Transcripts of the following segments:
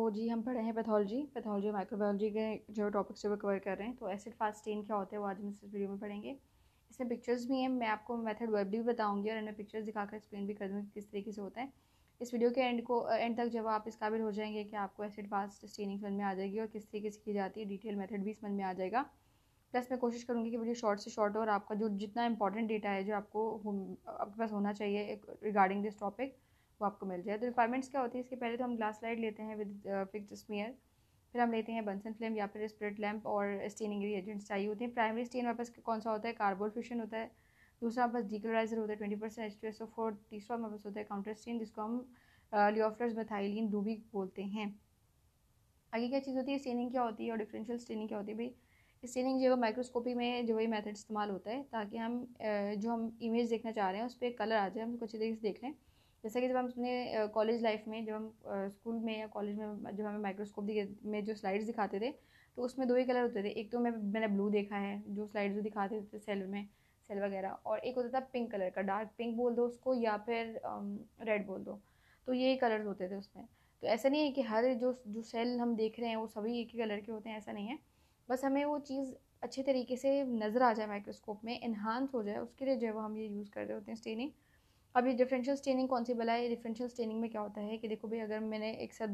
जी हम पढ़े हैं पैथोलॉजी माइक्रोबायोलॉजी के जो टॉपिक्स जो कवर कर रहे हैं। तो एसिड फास्ट स्टेन क्या होता है वो आज हम इस वीडियो में पढ़ेंगे। इसमें पिक्चर्स भी हैं, मैं आपको मेथड वर्ब भी बताऊंगी और इन्हें पिक्चर्स दिखाकर एक्सप्लेन भी कर दूँगी किस तरीके से होता है। इस वीडियो के एंड तक जब आप इस काबिल हो जाएंगे कि आपको एसिड फास्ट स्टेनिंग समझ में आ जाएगी और किस तरीके से की जाती है, डिटेल मेथड भी समझ में आ जाएगा। प्लस मैं कोशिश करूँगी कि वीडियो शॉर्ट से शॉर्ट हो और आपका जो जितना इंपॉर्टेंट डेटा है जो आपको आपके पास होना चाहिए रिगार्डिंग दिस टॉपिक वो आपको मिल जाए। तो रिक्वायरमेंट्स क्या होती है, इसके पहले तो हम ग्लास स्लाइड लेते हैं विद फिक्स्ड स्मीयर, फिर हम लेते हैं बंसन फ्लेम या फिर स्प्रिट लैम्प और स्टेनिंग रिएजेंट्स चाहिए होते हैं। प्राइमरी स्टेन हमारे पास कौन सा होता है, कार्बोल फिशन होता है। दूसरा हमारे पास डीक्लोराइजर होता है 20% H2SO4। तीसरा हमारे पास होता है काउंटर स्टेन जिसको हम लियोफ्लर्स मेथाइलिन रूबी बोलते हैं। आगे क्या चीज़ होती है, स्टेनिंग क्या होती है और डिफरेंशियल स्टेनिंग क्या होती है। भाई स्टेनिंग जो है माइक्रोस्कोपी में जो वही मेथड इस्तेमाल होता है ताकि हम जो हम इमेज देखना चाह रहे हैं उस पर कलर आ जाए, हम उसको अच्छी तरीके से देख लें। जैसा कि जब हम अपने कॉलेज लाइफ में जब हम स्कूल में या कॉलेज में जब हमें माइक्रोस्कोप में जो स्लाइड्स दिखाते थे तो उसमें दो ही कलर होते थे। एक तो मैंने ब्लू देखा है जो स्लाइड्स जो दिखाते थे सेल वगैरह, और एक होता था पिंक कलर का, डार्क पिंक बोल दो उसको या फिर रेड बोल दो। तो ये कलर्स होते थे उसमें। तो ऐसा नहीं है कि हर जो सेल हम देख रहे हैं वो सभी एक ही कलर के होते हैं, ऐसा नहीं है। बस हमें वो चीज़ अच्छे तरीके से नज़र आ जाए माइक्रोस्कोप में, इन्हांस हो जाए, उसके लिए जो है वो हम ये यूज़ कर रहे होते हैं स्टेनिंग। अब ये डिफरेंशियल स्टेनिंग कौन सी बला है। डिफरेंशियल स्टेनिंग में क्या होता है कि देखो भाई, अगर मैंने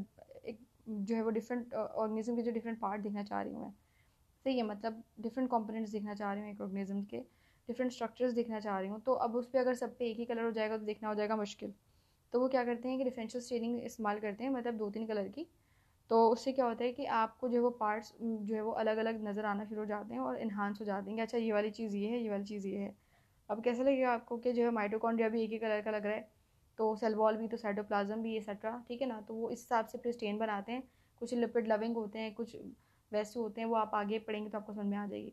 एक जो है वो डिफरेंट ऑर्गेनिज्म के जो डिफरेंट पार्ट देखना चाह रही हूँ मैं, सही है, मतलब डिफरेंट कंपोनेंट्स देखना चाह रही हूँ एक ऑर्गेनिज्म के, डिफरेंट स्ट्रक्चर्स देखना चाह रही हूँ, तो अब उस पर अगर सब पे एक ही कलर हो जाएगा तो देखना हो जाएगा मुश्किल। तो वो क्या करते हैं कि डिफरेंशियल स्टेनिंग इस्तेमाल करते हैं, मतलब 2-3 कलर की। तो उससे क्या होता है कि आपको जो है वो पार्ट्स जो है वो अलग अलग नज़र आना शुरू हो जाते हैं और इन्हांस हो जाते हैं कि अच्छा ये वाली चीज़ ये है, ये वाली चीज़ ये है। अब कैसे लगेगा आपको कि जो है माइटोकॉन्ड्रिया भी एक ही कलर का लग रहा है, तो सेल वॉल भी, तो साइटोप्लाज्म भी, एक्सेट्रा, ठीक है ना। तो वो इस हिसाब से फिर स्टेन बनाते हैं। कुछ लिपिड लविंग होते हैं, कुछ वैसे होते हैं, वो आप आगे पढ़ेंगे तो आपको समझ में आ जाएगी,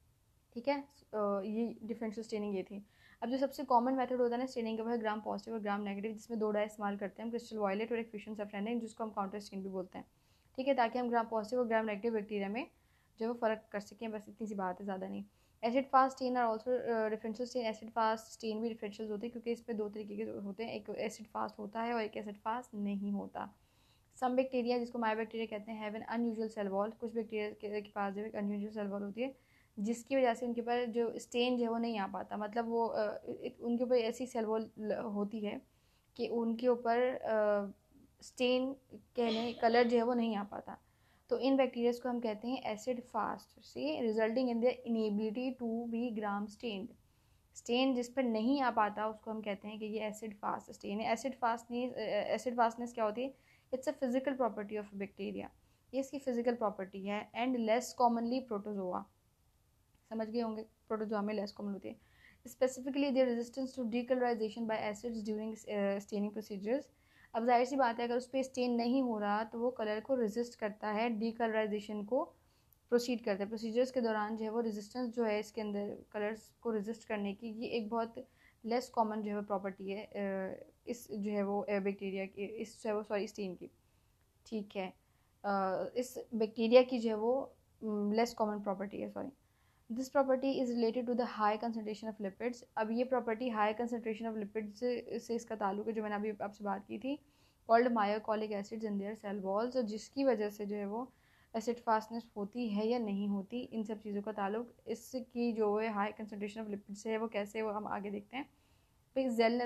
ठीक है। ये डिफरेंशियल स्टेनिंग ये थी। अब जो सबसे कॉमन मेथड होता है ना स्टेनिंग का, वो है ग्राम पॉजिटिव और ग्राम नेगेटिव, जिसमें दो डाई इस्तेमाल करते हैं हम, क्रिस्टल वायलेट और एक फिशन सैफरन, जिसको हम काउंटर स्टेन भी बोलते हैं, ठीक है, ताकि हम ग्राम पॉजिटिव और ग्राम नेगेटिव बैक्टीरिया में जो है फ़र्क कर सकें। बस इतनी सी बात है, ज़्यादा नहीं। एसिड फास्ट स्टेन और also differential stain. Acid fast stain भी डिफरेंशियल होते हैं क्योंकि इसमें दो तरीके के होते हैं, एक एसिड फास्ट होता है और एक एसिड फास्ट नहीं होता। सम बैक्टीरिया जिसको माई बैक्टीरिया कहते हैं have an unusual cell wall. कुछ बैक्टीरिया के पास जो एक अनयूजुअल सेल वॉल होती है जिसकी वजह से उनके ऊपर जो स्टेन जो है वो नहीं आ पाता, मतलब वो उनके ऊपर ऐसी सेल वॉल होती है कि उनके ऊपर स्टेन कहने कलर जो है वो नहीं आ पाता। तो इन बैक्टीरियाज को हम कहते हैं एसिड फास्ट से, resulting in their inability to be gram stained. Stain जिस पर नहीं आ पाता उसको हम कहते हैं कि ये एसिड फास्ट स्टेन है। एसिड फास्टनेस क्या होती है, it's a physical property of bacteria, ये इसकी फिजिकल प्रॉपर्टी है। एंड लेस कॉमनली प्रोटोजोआ, समझ गए होंगे, प्रोटोजोआ में लेस कॉमन होती है। Specifically their resistance to decolourisation by acids during staining procedures. अब जाहिर सी बात है, अगर उस पर स्टेन नहीं हो रहा तो वो कलर को रेजिस्ट करता है, डीकलराइजेशन को प्रोसीड करते हैं। प्रोसीजर्स के दौरान जो है वो रेजिस्टेंस जो है इसके अंदर कलर्स को रेजिस्ट करने की, ये एक बहुत लेस कॉमन जो है प्रॉपर्टी है इस जो है वो बैक्टीरिया की, इस जो है वो सॉरी स्टेन की, ठीक है। इस बैक्टीरिया की जो है वो लेस कॉमन प्रॉपर्टी है, sorry. This property is related to the high concentration of lipids. अब ये property high concentration of lipids से इसका ताल्लुक है, जो मैंने अभी आपसे बात की थी, called mycolic acids in their cell walls, और जिसकी वजह से जो है वो एसिड फास्टनेस होती है या नहीं होती, इन सब चीज़ों का ताल्लुक इसकी जो है हाई कंसनट्रेशन ऑफ लिपिड्स है। वो कैसे, वो हम आगे देखते हैं। फिर जेल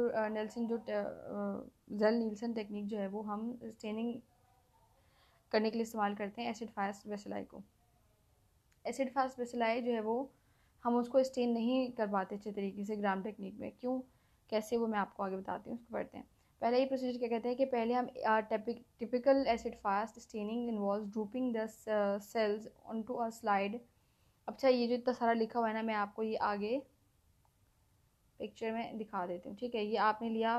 नील्सन टेक्निक जो है वो हम स्टेनिंग करने के लिए इस्तेमाल करते हैं एसिड फास्ट बेसिलाई को। एसिड फास्ट बेसिलाई जो है वो हम उसको स्टेन नहीं कर पाते अच्छे तरीके से ग्राम टेक्निक में, क्यों, कैसे, वो मैं आपको आगे बताती हूँ, उसको पढ़ते हैं। पहले ये प्रोसीजर क्या कहते हैं कि पहले हम typical acid fast staining involves grouping the cells onto a slide. अच्छा, ये जो इतना सारा लिखा हुआ है ना, मैं आपको ये आगे पिक्चर में दिखा देती हूँ, ठीक है। ये आपने लिया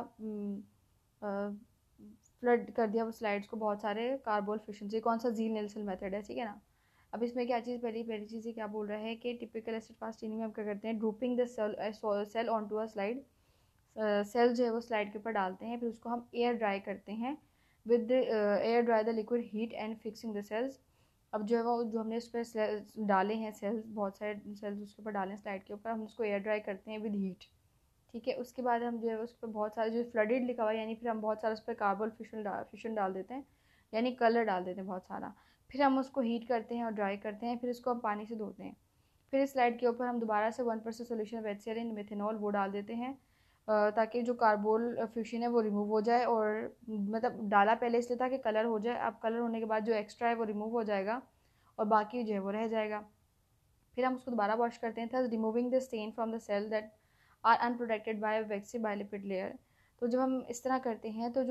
फ्लड कर दिया वो स्लाइड्स को बहुत सारे कार्बोल फिशन से, कौन सा जील नेल्सन मेथड है, ठीक है ना। अब इसमें क्या चीज़, पहली चीज़ क्या बोल रहा है कि टिपिकल एसिड फास्ट स्टेनिंग में हम क्या करते हैं, dropping the cell on to a slide. Cell जो है वो स्लाइड के ऊपर डालते हैं, फिर उसको हम एयर ड्राई करते हैं with air dry the liquid heat and fixing the cells. अब जो है वो जो हमने उस पर डाले हैं सेल्स, बहुत सारे सेल्स उसके ऊपर डालें स्लाइड के ऊपर, हम उसको एयर ड्राई करते हैं विद हीट, ठीक है। उसके बाद हम जो है उस पर बहुत सारे जो फ्लडेड लिखा हुआ है, यानी फिर हम बहुत सारा उस पर कार्बन फिशन डाल देते हैं, यानी कलर डाल देते हैं बहुत सारा। फिर हम उसको हीट करते हैं और ड्राई करते हैं, फिर इसको हम पानी से धोते हैं। फिर इस स्लाइड के ऊपर हम दोबारा से 1% सोल्यूशन ऑफ एचसीएल मेथेनॉल वो डाल देते हैं, ताकि जो कार्बोल फ्यूशन है वो रिमूव हो जाए। और मतलब डाला पहले इसलिए था कि कलर हो जाए, अब कलर होने के बाद जो एक्स्ट्रा है वो रिमूव हो जाएगा और बाकी जो है वो रह जाएगा। फिर हम उसको दोबारा वॉश करते हैं, thus removing the stain from the cell that are unprotected by waxy biolipid layer. तो जब हम इस तरह करते हैं तो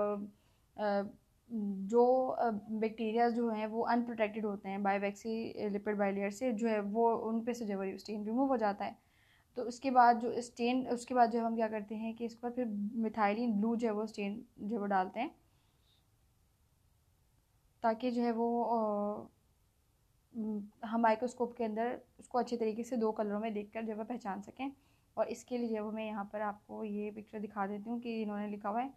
जो बैक्टीरिया जो हैं वो अनप्रोटेक्टेड होते हैं बाय वैक्सी लिपिड बायलेयर से, जो है वो उन पे से जो है स्टेन रिमूव हो जाता है। तो उसके बाद जो स्टेन, उसके बाद जो हम क्या करते हैं कि इसके बाद फिर मिथाइलिन ब्लू जो है वो स्टेन जो है वो डालते हैं, ताकि जो है वो हम माइक्रोस्कोप के अंदर उसको अच्छे तरीके से दो कलरों में देखकर जो है पहचान सकें। और इसके लिए जो है मैं यहाँ पर आपको ये पिक्चर दिखा देती हूँ कि इन्होंने लिखा हुआ है।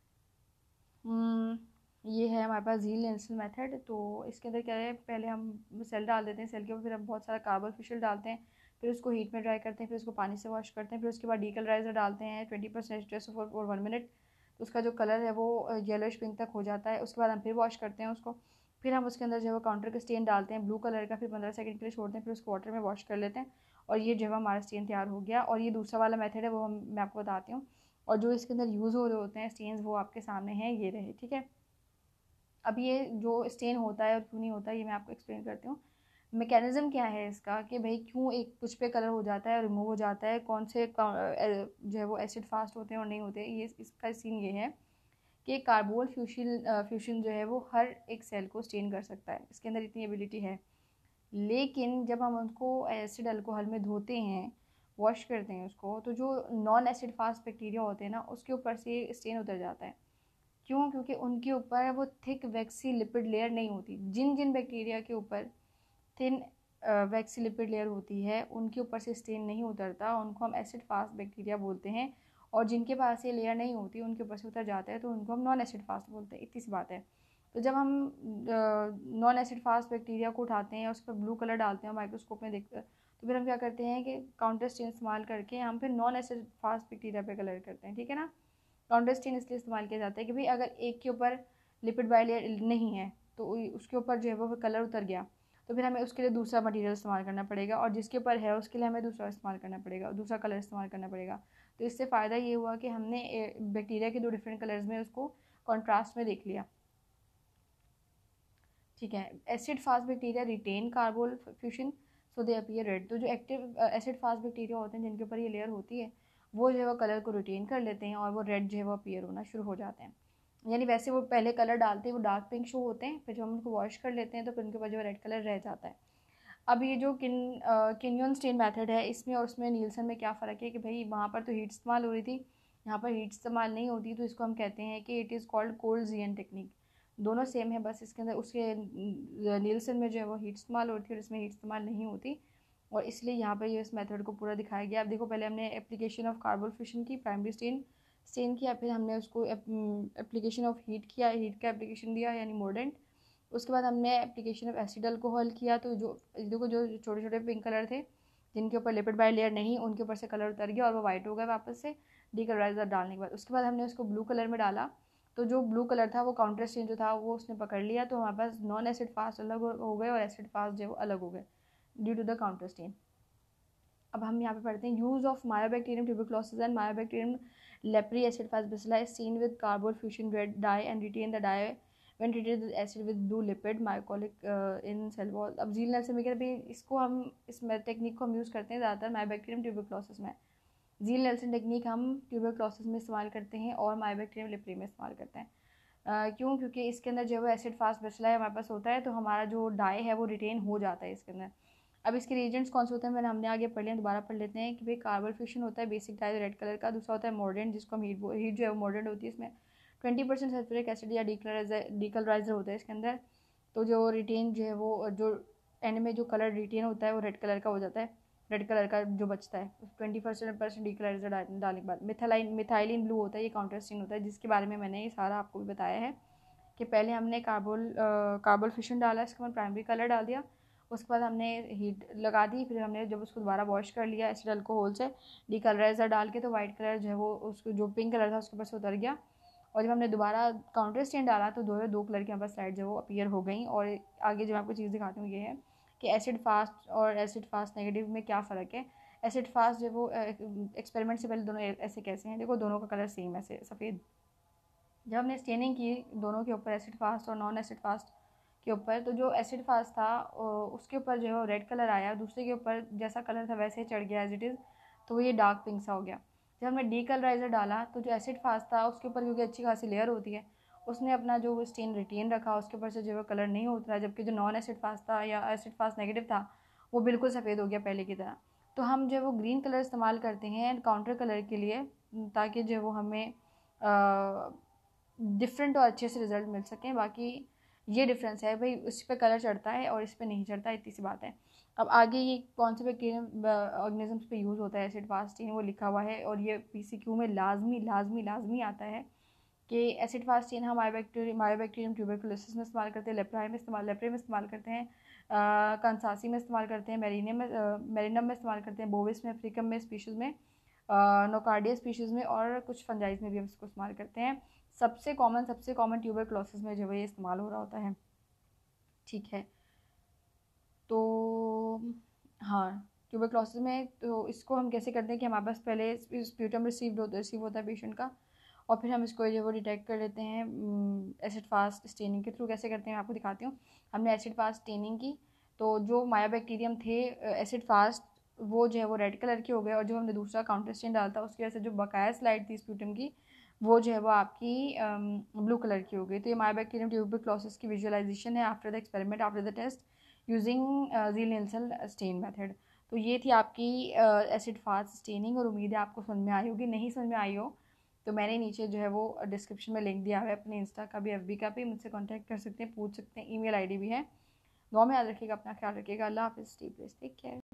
ये है हमारे पास झील नेल्सन मेथड। तो इसके अंदर क्या है, पहले हम सेल डाल देते हैं, सेल के ऊपर फिर हम बहुत सारा कार्बन फिशल डालते हैं, फिर उसको हीट में ड्राई करते हैं, फिर उसको पानी से वॉश करते हैं, फिर उसके बाद डीकलराइजर डालते हैं 20% स्ट्रेस फॉर 1 मिनट। तो उसका जो कलर है वो येलोइश पिंक तक हो जाता है। उसके बाद हम फिर वॉश करते हैं उसको, फिर हम उसके अंदर जो है वो काउंटर का स्टेन डालते हैं ब्लू कलर का, फिर 15 सेकंड के लिए छोड़ते हैं, फिर उसको वाटर में वॉश कर लेते हैं और ये जो है हमारा स्टेन तैयार हो गया। और ये दूसरा वाला मेथड है वो मैं आपको बताती हूँ। और जो इसके अंदर यूज़ हो रहे होते हैं स्टेन्स वो आपके सामने हैं, ये रहे, ठीक है। अब ये जो स्टेन होता है और क्यों नहीं होता है ये मैं आपको एक्सप्लेन करती हूँ। मैकेनिज्म क्या है इसका कि भाई क्यों एक कुछ पे कलर हो जाता है और रिमूव हो जाता है, कौन से जो है वो एसिड फास्ट होते हैं और नहीं होते। ये इसका सीन ये है कि कार्बोल फ्यूशन जो है वो हर एक सेल को स्टेन कर सकता है, इसके अंदर इतनी एबिलिटी है। लेकिन जब हम उसको एसिड अल्कोहल में धोते हैं, वॉश करते हैं उसको, तो जो नॉन एसिड फास्ट बैक्टीरिया होते हैं ना उसके ऊपर से स्टेन उतर जाता है। क्यों? क्योंकि उनके ऊपर वो थिक वैक्सी लिपिड लेयर नहीं होती। जिन जिन बैक्टीरिया के ऊपर थिन वैक्सी लिपिड लेयर होती है उनके ऊपर से स्टेन नहीं उतरता, उनको हम एसिड फास्ट बैक्टीरिया बोलते हैं। और जिनके पास ये लेयर नहीं होती उनके ऊपर से उतर जाता है तो उनको हम नॉन एसिड फास्ट बोलते हैं। इतनी सी बात है। तो जब हम नॉन एसिड फास्ट बैक्टीरिया को उठाते हैं, उस पर ब्लू कलर डालते हैं, माइक्रोस्कोप में देखते हैं, तो फिर हम क्या करते हैं कि काउंटर स्टेन इस्तेमाल करके हम फिर नॉन एसिड फास्ट बैक्टीरिया पे कलर करते हैं, ठीक है ना। काउंटर स्टेन इसलिए इस्तेमाल किया जाता है कि भाई अगर एक के ऊपर लिपिड बाइलेयर नहीं है तो उसके ऊपर जो है वो कलर उतर गया, तो फिर हमें उसके लिए दूसरा मटेरियल इस्तेमाल करना पड़ेगा, और जिसके ऊपर है उसके लिए हमें दूसरा इस्तेमाल करना पड़ेगा, दूसरा कलर इस्तेमाल करना पड़ेगा। तो इससे फ़ायदा ये हुआ कि हमने बैक्टीरिया के दो डिफरेंट कलर्स में उसको कॉन्ट्रास्ट में देख लिया, ठीक है। Acid fast bacteria retain carbol fuchsin so they appear red. तो जो एक्टिव एसिड फास्ट बैक्टीरिया होते हैं जिनके ऊपर ये लेयर होती है वो जो है वो कलर को रिटेन कर लेते हैं और वो रेड जो है वो अपीयर होना शुरू हो जाते हैं। यानी वैसे वो पहले कलर डालते हैं वो डार्क पिंक शो होते हैं, फिर जब हम उनको वॉश कर लेते हैं तो फिर उनके ऊपर जो रेड कलर रह जाता है। अब ये जो किन्योन स्टेन मेथड है इसमें और उसमें नीलसन में क्या फ़र्क है कि भाई वहाँ पर तो हीट इस्तेमाल हो रही थी, यहाँ पर हीट इस्तेमाल नहीं होती, तो इसको हम कहते हैं कि it is called cold Ziehl technique. दोनों सेम है, बस इसके अंदर उसके नीलसन में जो है वो हीट इस्तेमाल होती है और इसमें हीट इस्तेमाल नहीं होती, और इसलिए यहाँ पर ये इस मेथड को पूरा दिखाया गया। अब देखो पहले हमने एप्लीकेशन ऑफ कार्बन फिशन की, प्राइमरी स्टेन किया, फिर हमने उसको एप्लीकेशन ऑफ हीट किया, हीट का एप्लीकेशन दिया यानी मोर्डेंट। उसके बाद हमने एप्लीकेशन ऑफ एसिड अल्कोहल किया, तो जो देखो जो छोटे छोटे पिंक कलर थे जिनके ऊपर लिपिड बाई लेयर नहीं, उनके ऊपर से कलर उतर गया और वो वाइट हो गया वापस से डीकलराइजर डालने के बाद। उसके बाद हमने उसको ब्लू कलर में डाला, तो जो ब्लू कलर था वो काउंटर स्टेन जो था वो उसने पकड़ लिया, तो हमारे पास नॉन एसिड फास्ट अलग हो गए और एसिड फास्ट जो है वो अलग हो गए due to the counter stain. अब हम यहाँ पे पढ़ते हैं use of mycobacterium tuberculosis and mycobacterium leprae acid fast bacilli is seen with carbol fuchsin red dye and retain the dye when treated with acid with blue lipid mycolic in cell wall। अब झील Nelson में क्या भी इसको हम इस technique को हम यूज़ करते हैं ज़्यादातर मायोबैक्टीरियम ट्यूबरक्लोसिस में। झील नेल्सन टेक्निक हम ट्यूबरक्लोसिस में इस्तेमाल करते हैं और मायोबैक्टीरियम लेप्री में इस्तेमाल करते हैं। क्यों? क्योंकि इसके अंदर जो है एसिड फास्ट बेसिला हमारे पास होता है, तो हमारा जो डाई है वो रिटेन हो जाता है इसके अंदर। अब इसके रीजेंट्स कौन से होते हैं हमने आगे पढ़ लिया, दोबारा पढ़ लेते हैं कि भाई कार्बन फ्यूजन होता है बेसिक डाई रेड कलर का, दूसरा होता है मोर्डेंट जिसको हम हीट जो है वो मोर्डेंट होती है, इसमें 20% सल्फ्यूरिक एसिड या डीकलराइजर होता है इसके अंदर। तो जो रिटेन जो है वो जो एंड में जो कलर रिटेन होता है वो रेड कलर का हो जाता है, रेड कलर का जो बचता है 20% डीकलराइजर डालने के बाद। मिथाइलिन ब्लू होता है, ये काउंटर स्टेन होता है जिसके बारे में मैंने ये सारा आपको भी बताया है कि पहले हमने कार्बोल फिशन डाला, इसके बाद प्राइमरी कलर डाल दिया, उसके बाद हमने हीट लगा दी, फिर हमने जब उसको दोबारा वॉश कर लिया एसिड अल्कोहल से डीकलराइजर डाल के, तो वाइट कलर जो है वो उसको जो पिंक कलर था उसके ऊपर से उतर गया और जब हमने दोबारा काउंटर स्टेन डाला तो दो कलर की हमारे पास स्लाइड जो वो अपीयर हो गई। और आगे जो मैं आपको चीज़ दिखाती हूँ ये है कि एसिड फास्ट और एसिड फास्ट नेगेटिव में क्या फ़र्क है। एसिड फास्ट जो वो एक्सपेरिमेंट से पहले दोनों ऐसे कैसे हैं, देखो दोनों का कलर सेम ऐसे सफ़ेद। जब हमने स्टेनिंग की दोनों के ऊपर, एसिड फास्ट और नॉन एसिड फास्ट के ऊपर, तो जो एसिड फास्ट था उसके ऊपर जो है रेड कलर आया, दूसरे के ऊपर जैसा कलर था वैसे ही चढ़ गया एज इट इज़, तो ये डार्क पिंक सा हो गया। जब हमने डी कलराइज़र डाला तो जो एसिड फास्ट था उसके ऊपर, क्योंकि अच्छी खासी लेयर होती है, उसने अपना जो वो स्टेन रिटेन रखा, उसके ऊपर से जो है कलर नहीं उतरा। जबकि जो नॉन एसिड फास्ट था या एसिड फास्ट नेगेटिव था वो बिल्कुल सफ़ेद हो गया पहले की तरह। तो हम जो है वो ग्रीन कलर इस्तेमाल करते हैं काउंटर कलर के लिए, ताकि जो है वो हमें डिफरेंट और अच्छे से रिजल्ट मिल सकें। बाकी ये डिफरेंस है भाई, उस पर कलर चढ़ता है और इस पर नहीं चढ़ता, इतनी सी बात है। अब आगे ये कौन से बैक्टीरियम ऑर्गेनिजम्स पे यूज़ होता है एसिड फास्ट स्टेन, वो लिखा हुआ है। और ये PCQ में लाजमी आता है कि एसिड फास्ट स्टेन हम मायोबैक्टीरियम ट्यूबरकुलोसिस में इस्तेमाल करते हैं, लेप्रे में इस्तेमाल करते हैं, कंसासी में इस्तेमाल करते हैं, मेरिनम में इस्तेमाल करते हैं, बोविस में, अफ्रीकम में स्पीशीज़ में, नोकार्डिया स्पीशीज़ में, और कुछ फंजाइज में भी हम इसको इस्तेमाल करते हैं। सबसे कॉमन ट्यूबरकुलोसिस में जो है ये इस्तेमाल हो रहा होता है। ठीक है, तो हाँ, ट्यूबरकुलोसिस में तो इसको हम कैसे करते हैं कि हमारे पास पहले स्प्यूटम रिसीव होता है पेशेंट का, और फिर हम इसको जो वो डिटेक्ट कर लेते हैं एसिड फास्ट स्टेनिंग के थ्रू। कैसे करते हैं मैं आपको दिखाती हूँ। हमने एसिड फास्ट स्टेनिंग की तो जो मायोबैक्टीरियम थे एसिड फास्ट, वो जो है वो रेड कलर के हो गए, और जो हमने दूसरा काउंटर स्टेन डाला था उसकी वजह से जो बकाया स्लाइड थी स्प्यूटम की, वो जो है वो आपकी ब्लू कलर की हो गई। तो ये मायोबैक्टीरियम ट्यूबरकुलोसिस की विजुअलाइजेशन है after the experiment, after the test using Ziehl Neelsen stain method. तो ये थी आपकी एसिड फास्ट स्टेनिंग, और उम्मीद है आपको समझ में आई होगी। नहीं समझ में आई हो तो मैंने नीचे जो है वो डिस्क्रिप्शन में लिंक दिया हुआ है, अपने इंस्टा का भी, FB का भी, मुझसे कांटेक्ट कर सकते हैं, पूछ सकते हैं, ईमेल ID भी है। दुआ में याद रखिएगा, अपना ख्याल रखिएगा। अल्लाह हाफिज़, टेक केयर।